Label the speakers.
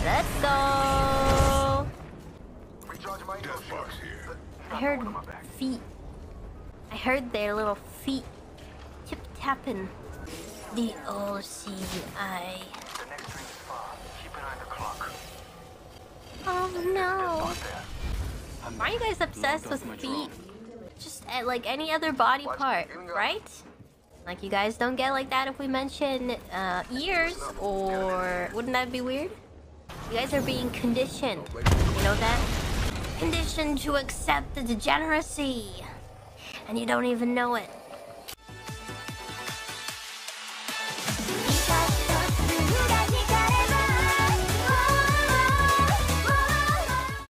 Speaker 1: Let's go. I heard feet. I heard their little feet tip tapping. The OCI. Oh no. Why are you guys obsessed with feet? Just like any other body part, right? Like you guys don't get like that if we mention ears, or wouldn't that be weird? You guys are being conditioned. You know that? Conditioned to accept the degeneracy. And you don't even know it.